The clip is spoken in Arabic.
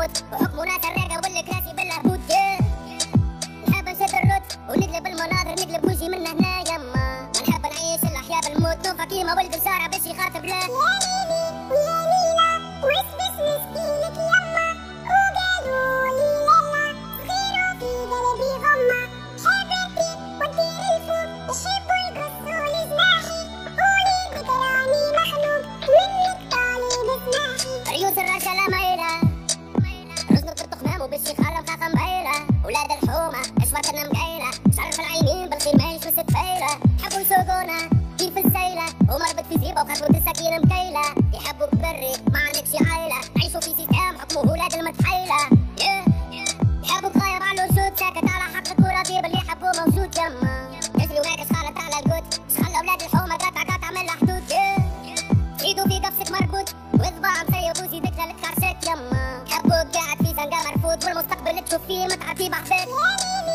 الروت وحكموا ناس الراقه والكراسي بالهبوط. نحب نشد الروت ونقلب المناظر نقلب وجهي من هنا يما. ما نحب نعيش الاحياء بالموت نوفى كيما ولد بشاره باش يخاطب له. يا ليلي ويا ليلى واسبس مسكينك يما وقالوا لي لالا صغيرو في قلبي غمة حبيبتي ودير الفوق يحبوا يقصوا لي جناحي قولي ذكراني مخلوق منك طالب اسماحي. ريوس الرجالة مايلة رزنك في التخمام وبالشي خالم خاخة مبيلة ولاد الحومة اشوارتنا مقيلة شعر في العينين بالخمايش والستفيلة يحبوا يسوقونا كيف السيلة ومربط في زيبة وخطوة السكينة مكيلة يحبوا بري ما عندكش عايلة عيشوا في سيستم حكموا ولاد المتحيلة يحبوا غايب على الوجود ساكت على حقك وراضي باللي يحبوا موجود يما تجري وهيك شخالة على القوت شخل اولاد الحومة قطع عمل حدود ايدو في قفصك مربوط وصباع مسيب وزيدك لك خرشك يما حبوك قاعد في زنقة مرفوض والمستقبل تشوف فيه متعب في بحثك.